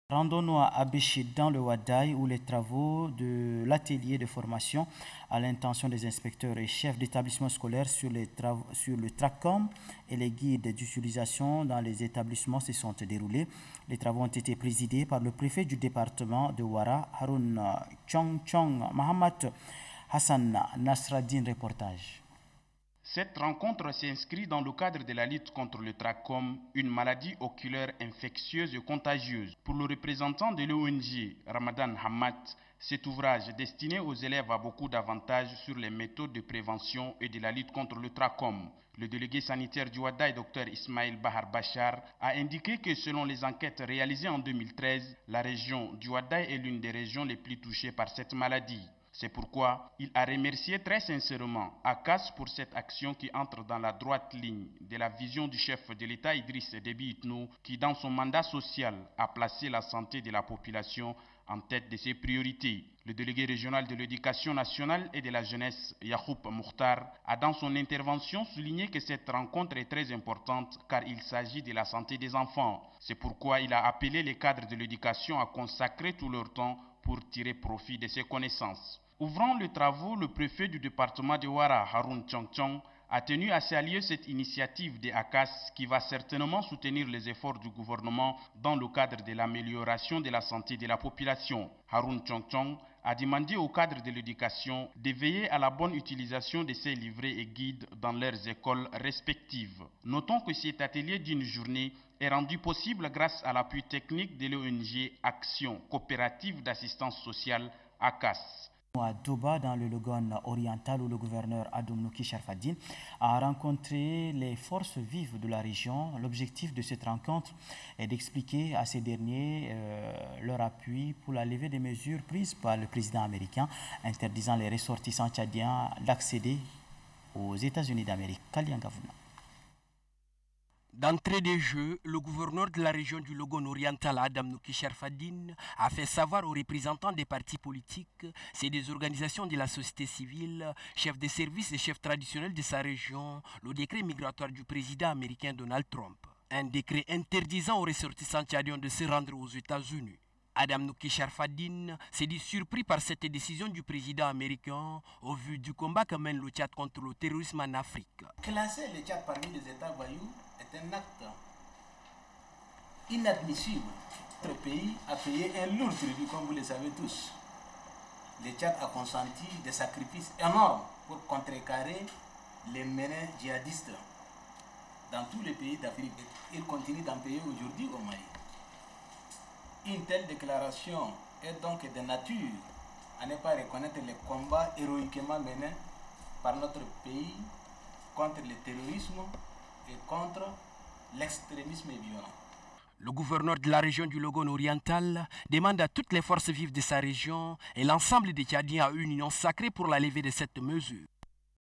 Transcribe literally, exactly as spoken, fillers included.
Rendons-nous à Abéchid dans le Ouaddaï où les travaux de l'atelier de formation à l'intention des inspecteurs et chefs d'établissement scolaire sur, les sur le TRACOM et les guides d'utilisation dans les établissements se sont déroulés. Les travaux ont été présidés par le préfet du département de Ouara, Haroun Chong Chong Mohamed Hassan Nasraddin. Reportage. Cette rencontre s'inscrit dans le cadre de la lutte contre le trachome, une maladie oculaire infectieuse et contagieuse. Pour le représentant de l'O N G, Ramadan Hamad, cet ouvrage destiné aux élèves a beaucoup d'avantages sur les méthodes de prévention et de la lutte contre le trachome. Le délégué sanitaire du Ouaddaï, Dr Ismail Bahar Bachar, a indiqué que selon les enquêtes réalisées en deux mille treize, la région du Ouaddaï est l'une des régions les plus touchées par cette maladie. C'est pourquoi il a remercié très sincèrement ACAS pour cette action qui entre dans la droite ligne de la vision du chef de l'État Idriss Déby Itno, qui dans son mandat social a placé la santé de la population en tête de ses priorités. Le délégué régional de l'éducation nationale et de la jeunesse, Yacoub Mokhtar, a dans son intervention souligné que cette rencontre est très importante car il s'agit de la santé des enfants. C'est pourquoi il a appelé les cadres de l'éducation à consacrer tout leur temps pour tirer profit de ces connaissances. Ouvrant le travaux, le préfet du département de Ouara, Haroun Chong Chong, a tenu à saluer cette initiative de ACAS qui va certainement soutenir les efforts du gouvernement dans le cadre de l'amélioration de la santé de la population. Haroun Chong Chong a demandé aux cadres de l'éducation de veiller à la bonne utilisation de ces livrets et guides dans leurs écoles respectives. Notons que cet atelier d'une journée est rendu possible grâce à l'appui technique de l'O N G Action Coopérative d'Assistance Sociale, ACAS. À Doba, dans le Logone oriental, où le gouverneur Adomnouki Sharfaddin a rencontré les forces vives de la région. L'objectif de cette rencontre est d'expliquer à ces derniers euh, leur appui pour la levée des mesures prises par le président américain interdisant les ressortissants tchadiens d'accéder aux États-Unis d'Amérique. Kaliangavouna. D'entrée de jeu, le gouverneur de la région du Logone oriental, Adomnouki Sharfaddin, a fait savoir aux représentants des partis politiques, c'est des organisations de la société civile, chefs de service et chefs traditionnels de sa région, le décret migratoire du président américain Donald Trump. Un décret interdisant aux ressortissants tchadiens de se rendre aux États-Unis. Adomnouki Sharfaddin s'est dit surpris par cette décision du président américain au vu du combat que mène le Tchad contre le terrorisme en Afrique. Classer le Tchad parmi les États voyous est un acte inadmissible. Notre pays a payé un lourd tribut, comme vous le savez tous. Le Tchad a consenti des sacrifices énormes pour contrecarrer les menées djihadistes dans tous les pays d'Afrique. Il continue d'en payer aujourd'hui au Mali. Une telle déclaration est donc de nature à ne pas reconnaître les combats héroïquement menés par notre pays contre le terrorisme et contre l'extrémisme violent. Le gouverneur de la région du Logone oriental demande à toutes les forces vives de sa région et l'ensemble des Tchadiens à une union sacrée pour la levée de cette mesure.